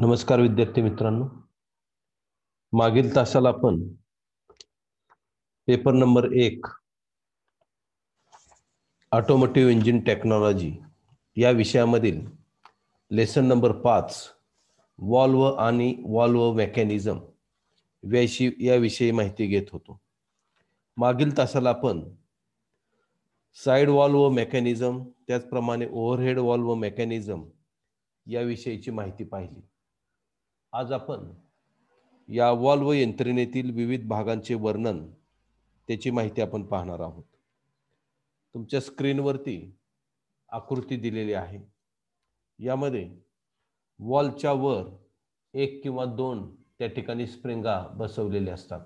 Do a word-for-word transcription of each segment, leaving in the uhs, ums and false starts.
नमस्कार विद्यार्थी मित्रांनो, मागील तासाला आपण पेपर नंबर एक ऑटोमोटिव्ह इंजिन टेक्नॉलॉजी या विषयामधील लेसन नंबर पाच वॉल्व आणि वॉल्व मेकॅनिझम याविषयी याविषयी माहिती घेत होतो. मागील तासाला आपण साइड वॉल्व मेकॅनिझम त्याचप्रमाणे ओव्हरहेड वॉल्व मेकॅनिझम याविषयीची माहिती पाहिली. आज आपण या वॉल्व यंत्रणेतील विविध भागांचे वर्णन त्याची माहिती आपण पाहणार आहोत. तुमच्या स्क्रीनवरती आकृती दिलेली आहे. यामध्ये वॉलच्या वर एक किंवा दोन त्या ठिकाणी स्प्रिंगा बसवलेले असतात.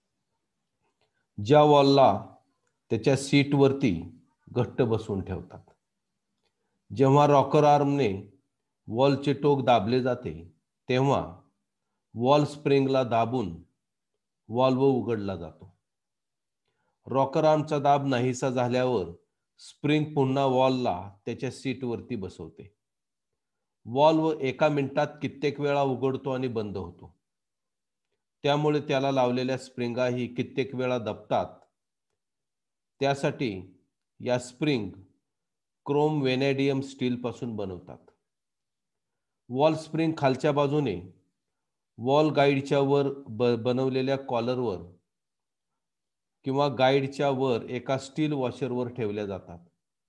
ज्या वॉलला त्याच्या सीटवरती घट्ट बसवून ठेवतात. जेव्हा रॉकर आर्मने वॉलचे टोक दाबले जाते तेव्हा वॉल स्प्रिंगला दाबून वॉल्व उघडला जातो. रॉकर आर्मचा दाब नाहीसा झाल्यावर स्प्रिंग पुन्हा वॉलला त्याच्या सीटवरती बसवते. वॉल्व एका मिनिटात कित्येक वेळा उघडतो आणि बंद होतो. त्यामुळे त्याला लावलेल्या स्प्रिंगाही कित्येक वेळा दबतात. त्यासाठी या स्प्रिंग क्रोम वेनेडियम स्टील पासून बनवतात. वॉल स्प्रिंग खालच्या बाजूने वॉल गाईडच्या वर बनवलेल्या कॉलरवर किंवा गाईडच्या वर एका स्टील वॉशरवर ठेवल्या जातात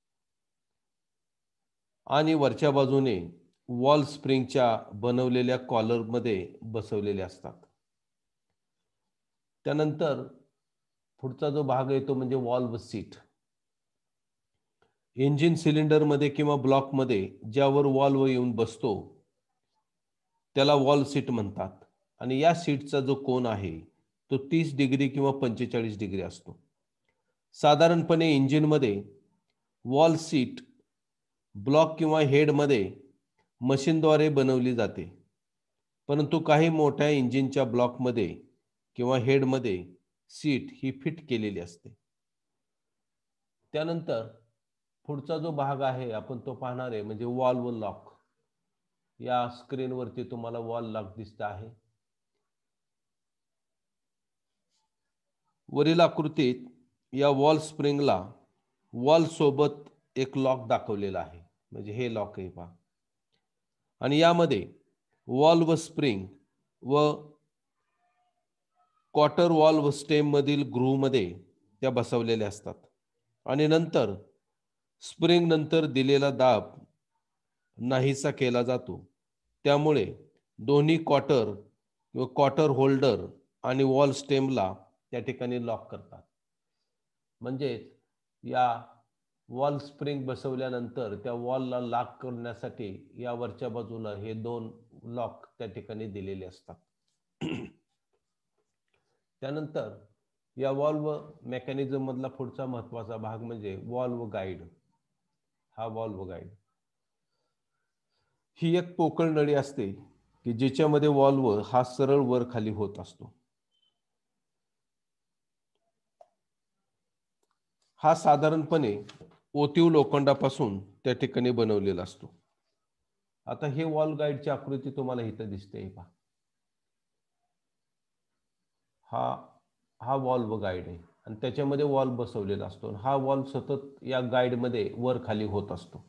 आणि वरच्या बाजूने वॉल स्प्रिंगच्या बनवलेल्या कॉलरमध्ये बसवलेले असतात. त्यानंतर पुढचा जो भाग आहे तो म्हणजे वॉल्व सीट. इंजिन सिलेंडरमध्ये किंवा ब्लॉकमध्ये ज्यावर वॉल्व येऊन बसतो त्याला वॉल्व सीट म्हणतात आणि या सीटचा जो कोन आहे तो तीस डिग्री किंवा पंचेचाळीस डिग्री असतो. साधारणपणे इंजिनमध्ये वॉल सीट ब्लॉक किंवा हेडमध्ये मशीनद्वारे बनवली जाते, परंतु काही मोठ्या इंजिनच्या ब्लॉकमध्ये किंवा हेडमध्ये सीट ही फिट केलेली असते. त्यानंतर पुढचा जो भाग आहे आपण तो पाहणार आहे म्हणजे वॉल्व लॉक. या स्क्रीनवरती तुम्हाला वॉल लॉक दिसत आहे. वरील आकृतीत या वॉल स्प्रिंगला वॉल सोबत एक लॉक दाखवलेला आहे, म्हणजे हे लॉक आहे पहा. आणि यामध्ये वॉल्व स्प्रिंग व क्वार्टर वॉल्व स्टेम मधील ग्रूव्ह मध्ये त्या बसवलेल्या असतात आणि नंतर स्प्रिंग नंतर दिलेला दाब नाहीसा केला जातो. त्यामुळे दोन्ही क्वार्टर व क्वार्टर होल्डर आणि वॉल स्टेमला त्या ठिकाणी लॉक करतात. म्हणजे या वॉल स्प्रिंग बसवल्यानंतर त्या वॉलला लॉक करण्यासाठी या वरच्या बाजूला हे दोन लॉक त्या ठिकाणी दिलेले असतात. त्यानंतर या वॉल्व मेकॅनिझम मधला पुढचा महत्त्वाचा भाग म्हणजे वॉल्व गाईड. हा वॉल्व गाईड ही एक पोकळ नळी असते की ज्याच्यामध्ये वॉल्व हा सरळ वर खाली होत असतो. हा साधारणपणे ओतीव लोखंडापासून त्या ठिकाणी बनवलेला असतो. आता हे वॉल्व गाईडची आकृती तुम्हाला इथं दिसते पहा. हा हा वॉल्व गाईड आहे आणि त्याच्यामध्ये वॉल्व बसवलेला असतो. हा वॉल्व सतत या गाईडमध्ये वर खाली होत असतो.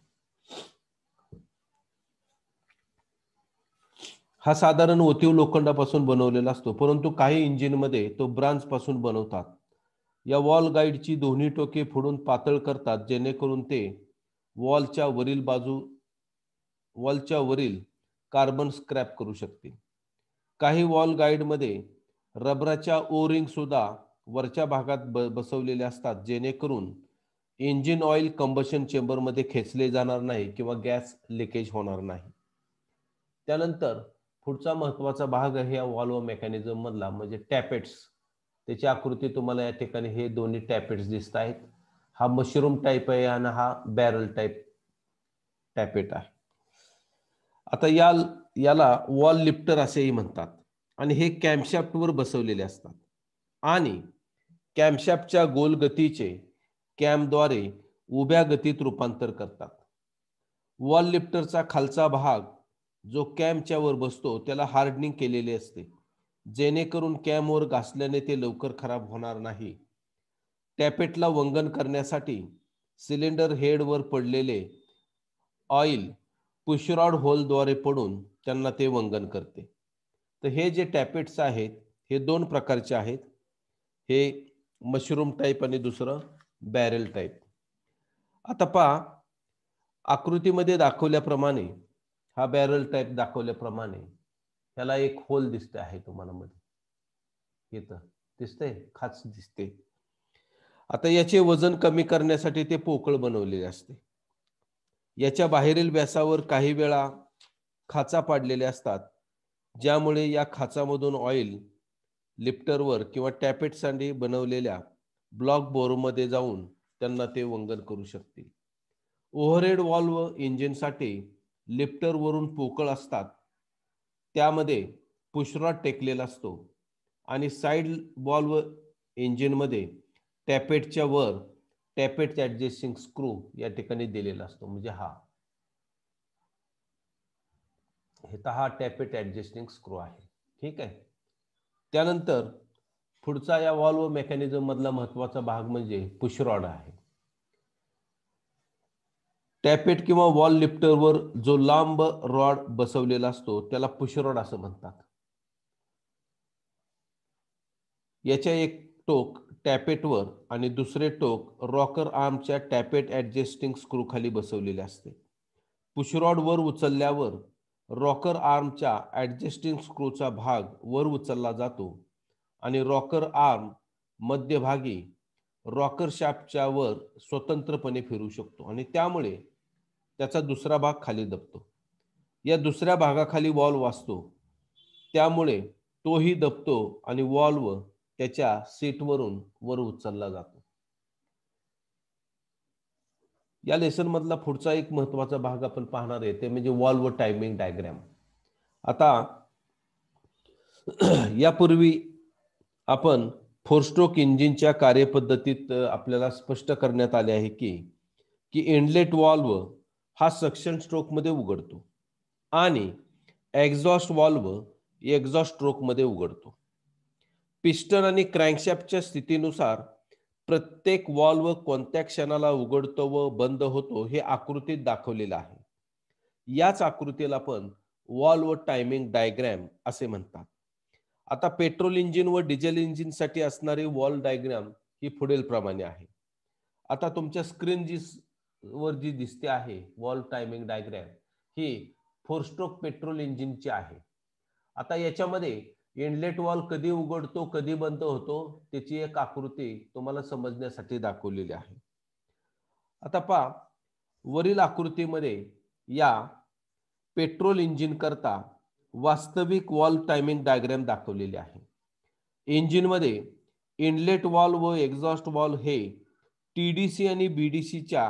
हा साधारण ओतीव लोखंडापासून बनवलेला असतो, परंतु काही इंजिनमध्ये तो ब्रांच पासून बनवतात. या वॉल गाईडची दोन्ही टोके फोडून पातळ करतात जेणेकरून ते वॉलच्या वरील बाजू वॉलच्या वरील कार्बन स्क्रॅप करू शकते. काही वॉल गाईडमध्ये रबराच्या ओ रिंग सुद्धा वरच्या भागात बसवलेले असतात जेणेकरून इंजिन ऑइल कंबशन चेंबरमध्ये खेचले जाणार नाही किंवा गॅस लिकेज होणार नाही. त्यानंतर पुढचा महत्त्वाचा भाग आहे या वॉल्व मेकॅनिझम मधला म्हणजे टॅपेट्स. त्याची आकृती तुम्हाला या ठिकाणी हे दोन्ही टॅपेट्स दिसत आहेत. हा मशरूम टाईप आहे आणि हा बॅरल टाईप टॅपेट आहे. आता या याला वॉल लिफ्टर असेही म्हणतात आणि हे कॅम्पशाफ्टवर बसवलेले असतात आणि कॅम्पशाफ्टच्या गोल गतीचे कॅमद्वारे उभ्या गतीत रूपांतर करतात. वॉल लिफ्टरचा खालचा भाग जो कॅमच्या वर बसतो त्याला हार्डनिंग केलेले असते, जेणेकरून कॅमवर घासल्याने ते लवकर खराब होणार नाही. टॅपेटला वंगण करण्यासाठी सिलेंडर हेडवर पडलेले ऑइल पुशरॉड होलद्वारे पडून त्यांना ते वंगण करते. तर हे जे टॅपेट्स आहेत हे दोन प्रकारचे आहेत. हे मशरूम टाईप आणि दुसरं बॅरेल टाईप. आता पहा, आकृतीमध्ये दाखवल्याप्रमाणे हा बॅरल टाईप दाखवल्याप्रमाणे ह्याला एक होल दिसते आहे तुम्हाला मध्ये, इथं दिसतंय, खाच दिसते. आता याचे वजन कमी करण्यासाठी ते पोकळ बनवलेले असते. याच्या बाहेरील व्यासावर काही वेळा खाचा पाडलेल्या असतात, ज्यामुळे या खाचामधून ऑइल लिफ्टरवर किंवा टॅपेटसाठी बनवलेल्या ब्लॉक बोरमध्ये जाऊन त्यांना ते वंगण करू शकतील. ओव्हरहेड वॉल्व इंजिनसाठी लिफ्टरवरून पोकळ असतात, त्यामध्ये पुशरॉड टेकलेला असतो आणि साइड वॉल्व इंजिनमध्ये टॅपेटच्या वर टॅपेट ऍडजस्टिंग स्क्रू या ठिकाणी दिलेला असतो. म्हणजे हा हे तर हा टॅपेट ऍडजस्टिंग स्क्रू आहे. ठीक आहे. त्यानंतर पुढचा या वॉल्व मेकॅनिझम मधला महत्वाचा भाग म्हणजे पुशरॉड आहे. टॅपेट किंवा वॉल लिफ्टरवर जो लांब रॉड बसवलेला असतो त्याला पुशरॉड असं म्हणतात. याच्या एक टोक टॅपेटवर आणि दुसरे टोक रॉकर आर्मच्या टॅपेट ऍडजस्टिंग स्क्रू खाली बसवलेले असते. पुशरॉड वर उचलल्यावर रॉकर आर्मच्या ऍडजस्टिंग स्क्रूचा भाग वर उचलला जातो आणि रॉकर आर्म मध्यभागी रॉकर शाफ्टच्या वर स्वतंत्रपणे फिरू शकतो आणि त्यामुळे त्याचा दुसरा भाग खाली दबतो. या दुसऱ्या भागाखाली वॉल्व असतो, त्यामुळे तोही दबतो आणि वॉल्व त्याच्या सीटवरून वर उचलला जातो. या लेसन मधला पुढचा एक महत्वाचा भाग आपण पाहणार आहे ते म्हणजे वॉल्व टायमिंग डायग्राम. आता यापूर्वी आपण फोर स्ट्रोक इंजिनच्या कार्यपद्धतीत आपल्याला स्पष्ट करण्यात आले आहे की की इनलेट वॉल्व हा सक्शन स्ट्रोक मध्ये उघडतो आणि एक्झॉस्ट वॉल्व एक्झॉस्ट स्ट्रोक मध्ये उघडतो. पिस्टन आणि क्रँकशाफ्टच्या स्थितीनुसार प्रत्येक वॉल्व कोणत्या क्षणाला उघडतो व बंद होतो हे आकृतीत दाखवलेलं आहे. याच आकृतीला आपण वॉल्व टायमिंग डायग्राम असे म्हणतात. आता पेट्रोल इंजिन व डिझेल इंजिन साठी असणारी वॉल्व डायग्राम ही पुढील प्रमाणे आहे. आता तुमच्या स्क्रीन जी वर जी दिसते आहे वॉल्व टायमिंग डायग्राम ही फोर स्ट्रोक पेट्रोल इंजिनची आहे. आता याच्यामध्ये इनलेट वॉल्व कधी उघडतो कधी बंद होतो त्याची एक आकृती तुम्हाला समजण्यासाठी दाखवलेली आहे. आता पहा, वरील आकृतीमध्ये या पेट्रोल इंजिन करता वास्तविक वॉल्व टायमिंग डायग्राम दाखवलेले आहे. इंजिनमध्ये इनलेट वॉल्व व एक्झॉस्ट वॉल्व हे टीडीसी आणि बीडीसीच्या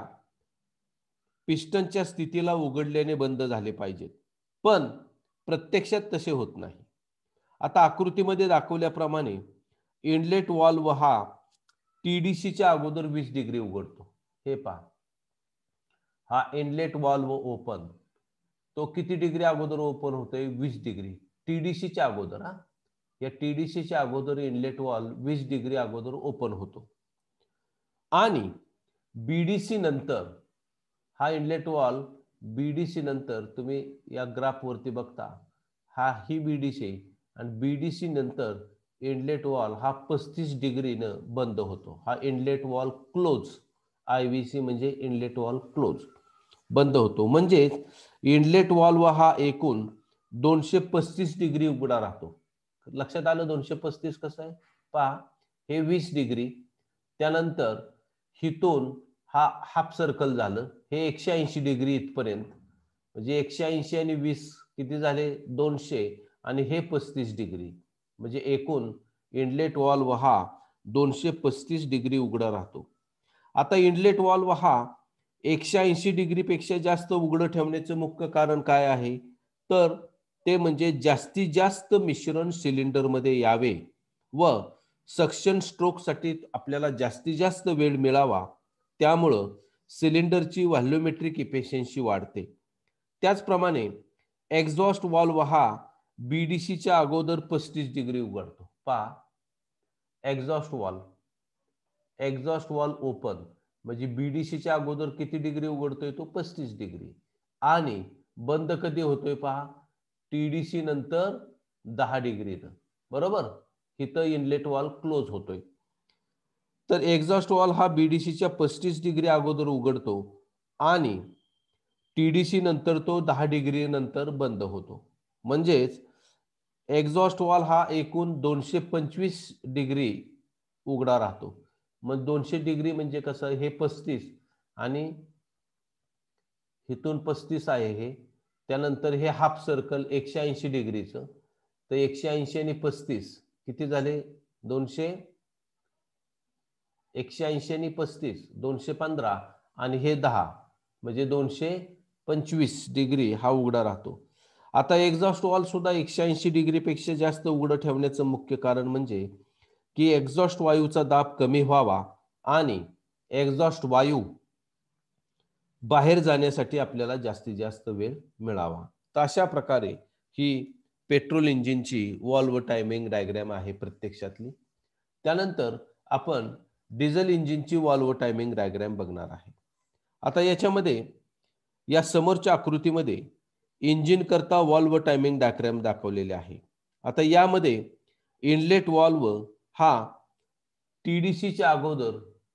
पिस्टनच्या स्थितीला उघडल्याने बंद झाले पाहिजेत, पण प्रत्यक्षात तसे होत नाही. आता आकृतीमध्ये दाखवल्याप्रमाणे इनलेट वॉल्व हा टीडीसीच्या अगोदर वीस डिग्री उघडतो. हे पहा, हा इनलेट वॉल्व ओपन, तो किती डिग्री अगोदर ओपन होतोय? वीस डिग्री टीडीसीच्या अगोदर. हा या टीडीसीच्या अगोदर इनलेट वॉल्व वीस डिग्री अगोदर ओपन होतो आणि बीडीसी नंतर हा इनलेट वॉल्व बीडीसी नंतर तुम्ही या ग्राफ वरती बघता, हा ही बीडीसी आणि बीडीसी नंतर इनलेट वॉल्व हा पस्तीस डिग्रीनं बंद होतो. हा इनलेट वॉल्व क्लोज, आयव्हीसी म्हणजे इनलेट वॉल्व क्लोज, बंद होतो. म्हणजे इनलेट वॉल्व हा एकूण दोनशे पस्तीस डिग्री उघडा राहतो. लक्षात आलं दोनशे पस्तीस कसं आहे? पहा, हे वीस डिग्री, त्यानंतर हिथून हा हाफ सर्कल झालं, हे एकशे ऐंशी डिग्री इथपर्यंत, म्हणजे एकशे ऐंशी आणि वीस किती झाले? दोनशे, आणि हे पस्तीस डिग्री, म्हणजे एकूण इनलेट वॉल्व हा दोनशे पस्तीस डिग्री उघडा राहतो. आता इनलेट वॉल्व हा एकशे ऐंशी डिग्री पेक्षा जास्त उघडं ठेवण्याचं मुख्य कारण काय आहे? तर ते म्हणजे जास्तीत जास्त मिश्रण सिलेंडर मध्ये यावे व सक्शन स्ट्रोक साठी आपल्याला जास्तीत जास्त वेळ मिळावा, त्यामुळं सिलेंडरची व्हॉल्यूमेट्रिक इफिशियन्सी वाढते. त्याचप्रमाणे एक्झॉस्ट वॉल्व हा बीडीसीच्या अगोदर पस्तीस डिग्री उघडतो. पहा, exhaust valve exhaust valve open म्हणजे बीडीसीच्या अगोदर किती डिग्री उघडतोय तो पस्तीस डिग्री, आणि बंद कधी होतोय पहा, टीडीसी नंतर दहा डिग्रीनं. बरोबर, इथं इनलेट वॉल्व क्लोज होतोय. तर एक्झॉस्ट वॉल्व हा बीडीसीच्या पस्तीस डिग्री अगोदर उघडतो आणि टीडीसी नंतर तो दहा डिग्री नंतर बंद होतो. म्हणजेच एक्झॉस्ट वॉल्व हा एकूण दोनशे पंचवीस डिग्री उघडा राहतो. मग दोनशे डिग्री म्हणजे कसं, हे पस्तीस आणि इथून पस्तीस आहे हे, त्यानंतर हे हाफ सर्कल एकशे ऐंशी डिग्रीचं, तर एकशे ऐंशी आणि पस्तीस किती झाले, दोनशे एकशे ऐंशी आणि पस्तीस दोनशे पंधरा, आणि हे दहा म्हणजे दोनशे पंचवीस डिग्री हा उघडा राहतो. आता एक्झॉस्ट वॉल्व सुद्धा एकशे ऐंशी डिग्रीपेक्षा जास्त उघडं ठेवण्याचं मुख्य कारण म्हणजे की एक्झॉस्ट वायूचा दाब कमी व्हावा आणि एक्झॉस्ट वायू बाहेर जाण्यासाठी आपल्याला जास्तीत जास्त वेळ मिळावा. तर अशा प्रकारे ही पेट्रोल इंजिनची वॉल्व टायमिंग डायग्राम आहे प्रत्यक्षातली. त्यानंतर आपण डिझेल इंजिनची वॉल्व टायमिंग डायग्राम बघणार आहे. आता याच्यामध्ये या समोरच्या आकृतीमध्ये इंजिन करता वॉल्व टायमिंग डायग्राम दाखवलेले आहे. आता यामध्ये इनलेट वॉल्व हा टीडीसीच्या अगोदर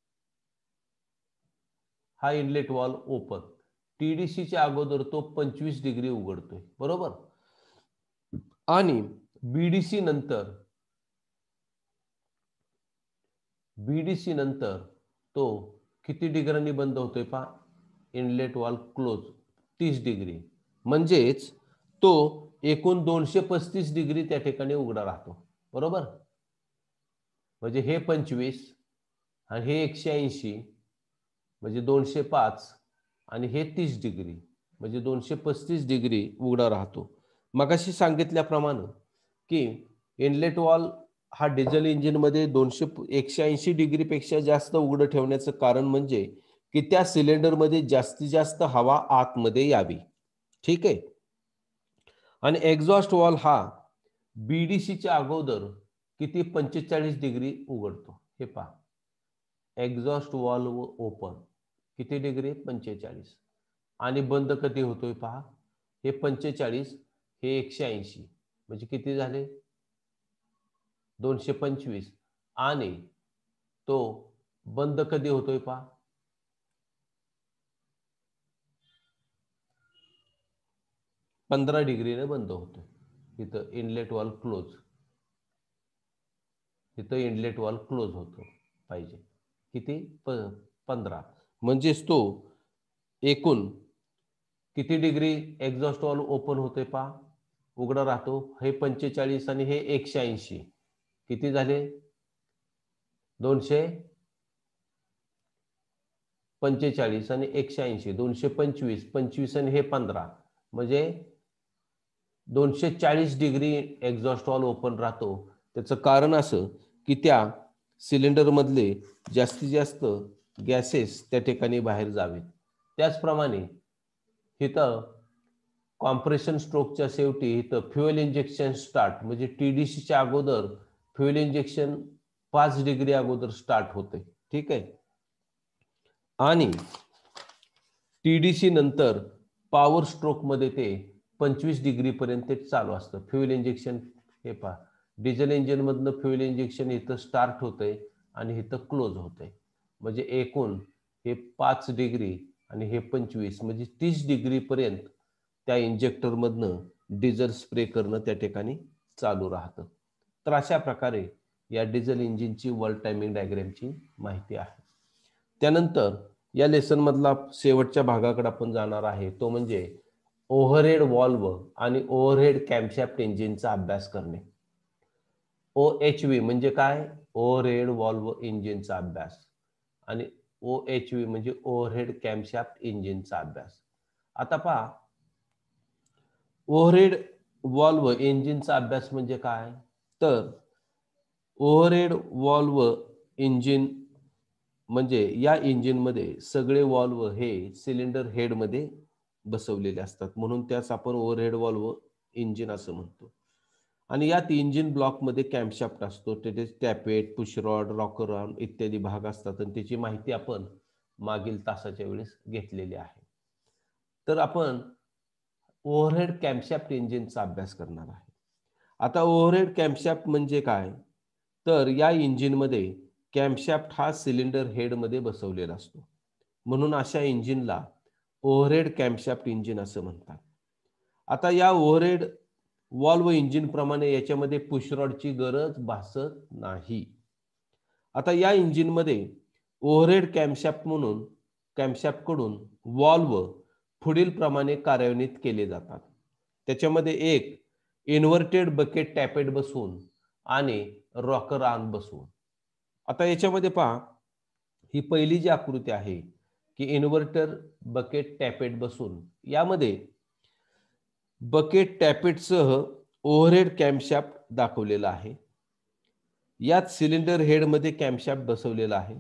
हा इनलेट वॉल्व ओपन, टीडीसीच्या अगोदर तो पंचवीस डिग्री उघडतोय. बरोबर, आणि बीडीसी नंतर बीडीसी नंतर तो किती डिग्रीनी बंद होतोय पहा, इनलेट वॉल्व क्लोज तीस डिग्री, म्हणजेच तो एकूण दोनशे पस्तीस डिग्री त्या ठिकाणी उघडा राहतो. बरोबर, म्हणजे हे पंचवीस आणि हे एकशे ऐंशी म्हणजे दोनशे पाच आणि हे तीस डिग्री म्हणजे दोनशे पस्तीस डिग्री उघडा राहतो. मगाशी सांगितल्याप्रमाणे की इनलेट वॉल्व हा डिझेल इंजिनमध्ये दोनशे एकशे ऐंशी डिग्रीपेक्षा जास्त उघडं ठेवण्याचं कारण म्हणजे की त्या सिलेंडरमध्ये जास्तीत जास्त हवा आतमध्ये यावी. ठीक आहे. आणि एक्झॉस्ट वॉल्व हा बीडीसीच्या अगोदर किती पंचेचाळीस डिग्री उघडतो. हे पहा, एक्झॉस्ट वॉल्व ओपन किती डिग्री पंचेचाळीस, आणि बंद कधी होतोय पहा, हे पंचेचाळीस हे एकशे ऐंशी म्हणजे किती झाले दोनशे पंचवीस, आणि तो बंद कधी होतोय पहा, पंधरा डिग्रीने बंद होतोय. इथं इनलेट वॉल्व क्लोज, इथं इनलेट वॉल्व क्लोज होतो पाहिजे किती पंधरा, म्हणजेच तो एकूण किती डिग्री एक्झॉस्ट वॉल्व ओपन होते पहा, उघडा राहतो, हे पंचेचाळीस आणि हे एकशे ऐंशी किती झाले दोनशे पंचेचाळीस आणि एकशे ऐंशी दोनशे पंचवीस, पंचवीस आणि हे पंधरा म्हणजे दोनशे चाळीस डिग्री एक्झॉस्ट वॉल्व ओपन राहतो. त्याचं कारण असं की त्या सिलेंडर मधले जास्तीत जास्त गॅसेस त्या ठिकाणी बाहेर जावेत. त्याचप्रमाणे इथं कॉम्प्रेशन स्ट्रोकच्या शेवटी इथं फ्युएल इंजेक्शन स्टार्ट म्हणजे टीडीसीच्या अगोदर फ्युएल इंजेक्शन पाच डिग्री अगोदर स्टार्ट होते. ठीक आहे, आणि टीडीसी नंतर पॉवर स्ट्रोक मध्ये ते पंचवीस डिग्री पर्यंत चालू असतं फ्युएल इंजेक्शन. हे पहा, डिझेल इंजिन मधनं फ्युएल इंजेक्शन इथं स्टार्ट होतंय आणि इथं क्लोज होतंय, म्हणजे एकूण हे पाच डिग्री आणि हे पंचवीस म्हणजे तीस डिग्री पर्यंत त्या इंजेक्टर मधनं डिझेल स्प्रे करणं त्या ठिकाणी चालू राहतं. तर अशा प्रकारे या डिझेल इंजिनची वर्ल्ड टायमिंग डायग्रामची माहिती आहे. त्यानंतर या लेसन मधला शेवटच्या भागाकडे आपण जाणार आहे, तो म्हणजे ओव्हरहेड वॉल्व आणि ओव्हरहेड कॅम्पशॅफ्ट इंजिनचा अभ्यास करणे. ओ एच व्ही म्हणजे काय, ओव्हरहेड वॉल्व इंजिनचा अभ्यास, आणि ओ एच व्ही म्हणजे ओव्हरहेड कॅम्पशॅफ्ट इंजिनचा अभ्यास. आता पहा, ओव्हरहेड वॉल्व इंजिनचा अभ्यास म्हणजे काय, तर ओव्हरहेड वॉल्व इंजिन म्हणजे या इंजिन मध्ये सगळे वॉल्व हे सिलेंडर हेड मध्ये बसवलेले असतात, म्हणून त्यास आपण ओव्हरहेड वॉल्व इंजिन असं म्हणतो. आणि यात इंजिन ब्लॉकमध्ये कॅम्पशाफ्ट असतो, त्याचे टॅपेट, पुशरॉड, रॉकर आर्म इत्यादी भाग असतात आणि त्याची माहिती आपण मागील तासाच्या वेळेस घेतलेली आहे. तर आपण ओव्हरहेड कॅम्पशाफ्ट इंजिनचा अभ्यास करणार आहे. आता ओव्हरहेड कॅम्पशाफ्ट म्हणजे काय? तर या इंजिनमध्ये कॅम्पशाफ्ट हा सिलेंडर हेडमध्ये बसवलेला असतो, म्हणून अशा इंजिनला ओव्हरहेड कॅम्पशाफ्ट इंजिन असं म्हणतात. आता या ओव्हरहेड वॉल्व इंजिन प्रमाणे याच्यामध्ये पुशरॉडची गरज भासत नाही. आता या इंजिनमध्ये ओव्हरहेड कॅम्पशाफ्ट म्हणून कॅम्पशाफ्टकडून वॉल्व पुढील प्रमाणे कार्यान्वित केले जातात. त्याच्यामध्ये एक इन्व्हर्टेड बकेट टॅपेट बसवून आणि रॉकर आर्म बसवून. आता याच्यामध्ये पहा, ही पहिली जी आकृती आहे की इन्व्हर्टर बकेट टॅपेट बसून, यामध्ये बकेट टॅपेटसह ओव्हरहेड कॅम्पशाफ्ट दाखवलेला आहे. यात सिलेंडर हेडमध्ये कॅम्पशाफ्ट बसवलेला आहे.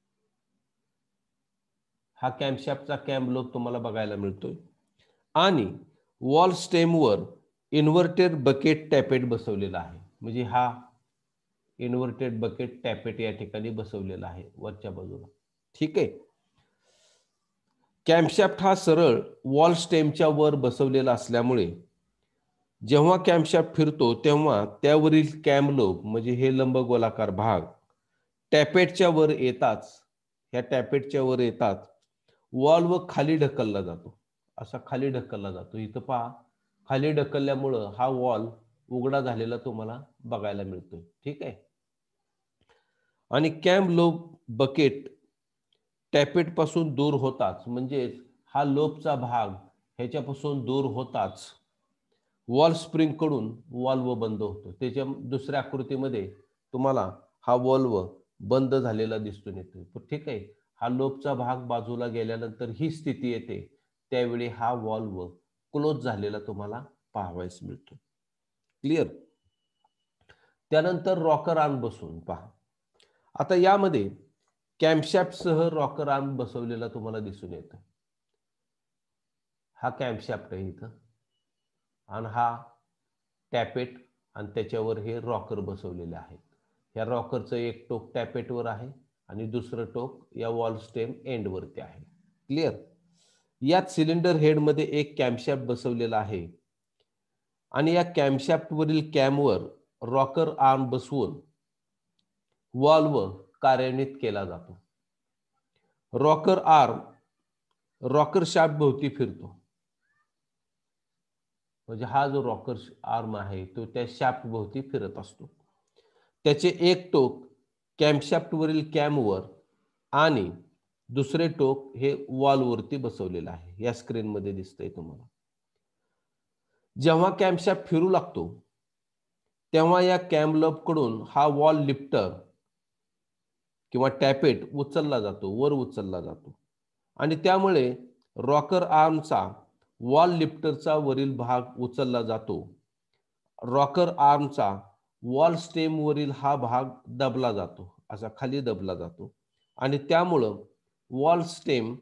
हा कॅम्पशाफ्टचा कॅम लोब तुम्हाला बघायला मिळतोय आणि वॉल स्टेमवर इन्व्हर्टेड बकेट टॅपेट बसवलेला आहे. म्हणजे हा इन्व्हर्टेड बकेट टॅपेट या ठिकाणी बसवलेला आहे वरच्या बाजूला. ठीक आहे. कॅम्पशाफ्ट हा सरळ वॉल स्टेमच्या वर बसवलेला असल्यामुळे जेव्हा कॅम्पशाफ्ट फिरतो तेव्हा त्यावरील कॅम लोब म्हणजे हे लंबगोलाकार भाग टॅपेटच्या वर येताच ह्या टॅपेटच्या वर येताच वॉल्व खाली ढकलला जातो. असा खाली ढकलला जातो. इथं पहा, खाली ढकलल्यामुळं हा वॉल्व उघडा झालेला तुम्हाला बघायला मिळतोय. ठीक आहे. आणि कॅम लोब बकेट टॅपेट पासून दूर होताच, म्हणजेच हा लोबचा भाग ह्याच्यापासून दूर होताच वॉल स्प्रिंग कडून वॉल्व बंद होतो. त्याच्या दुसऱ्या आकृतीमध्ये तुम्हाला हा वॉल्व बंद झालेला दिसून येतो. ठीक आहे. हा लोबचा भाग बाजूला गेल्यानंतर ही स्थिती येते, त्यावेळी हा वॉल्व क्लोज झालेला तुम्हाला पाहावयास मिळतो. क्लिअर? त्यानंतर रॉकर आर्म बसवून पहा. आता यामध्ये कॅम्पशाफ्टसह रॉकर आर्म बसवलेला तुम्हाला दिसून येतो. हा कॅम्पशाफ्ट आहे इथं आणि हा टॅपेट आणि त्याच्यावर हे रॉकर बसवलेले आहेत. या रॉकरचं एक टोक टॅपेटवर आहे आणि दुसरं टोक या वॉल स्टेम एंडवरती आहे. क्लिअर? यात सिलेंडर हेडमध्ये एक कॅम्पशाफ्ट बसवलेला आहे आणि या कॅम्पशाफ्टवरील कॅमवर रॉकर आर्म बसवून वॉल्व कार्यान्वित केला जातो. रॉकर आर्म रॉकर शाफ्ट भोवती फिरतो. म्हणजे हा जो रॉकर आर्म आहे तो त्या शाफ्ट भोवती फिरत असतो. त्याचे एक टोक कॅम्पशाफ्टवरील कॅमवर आणि दुसरे टोक हे वॉलवरती बसवलेलं आहे. या स्क्रीनमध्ये दिसतंय तुम्हाला. जेव्हा कॅम्पशाफ्ट फिरू लागतो तेव्हा या कॅम लोबकडून हा वॉल लिफ्टर किंवा टॅपेट उचलला जातो, वर उचलला जातो आणि त्यामुळे रॉकर आर्मचा वॉल लिफ्टरचा वरील भाग उचलला जातो. रॉकर आर्मचा वॉल स्टेम वरील हा भाग दबला जातो, असा खाली दबला जातो आणि त्यामुळं वॉल स्टेम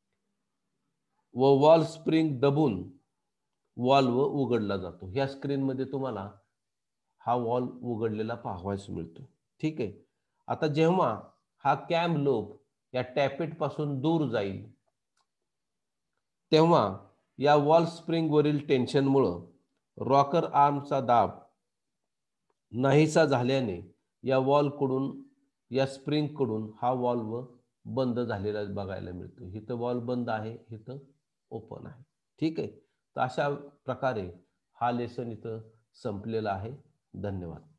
व वॉल स्प्रिंग दबून वॉल्व उघडला जातो. ह्या स्क्रीनमध्ये तुम्हाला हा वॉल्व उघडलेला पाहावयास मिळतो. ठीक आहे. आता जेव्हा हा कॅम लोब या टॅपेट पासून दूर जाईल तेव्हा या वॉल स्प्रिंग वरील टेन्शनमुळं रॉकर आर्मचा दाब नाहीसा झाल्याने या वॉलकडून या स्प्रिंगकडून हा वॉल्व बंद झालेला बघायला मिळतो. इथं वॉल्व बंद आहे, इथं ओपन आहे. ठीक आहे. तर अशा प्रकारे हा लेसन इथं संपलेला आहे. धन्यवाद.